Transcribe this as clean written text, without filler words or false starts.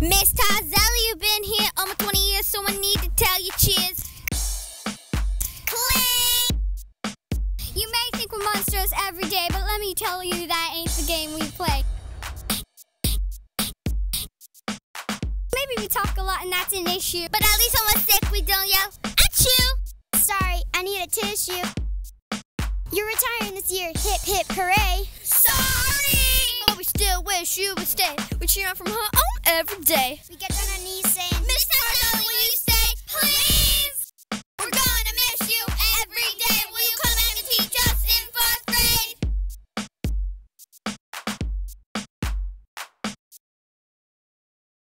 Miss Tazelli, you've been here almost 20 years, so I need to tell you cheers. Cling! You may think we're monsters every day, but let me tell you that ain't the game we play. Maybe we talk a lot and that's an issue, but at least when we're sick we don't yell, achoo! Sorry, I need a tissue. You're retiring this year, hip hip hooray. Sorry! But we still wish you would stay. We cheer on from home every day. We get on our knees saying,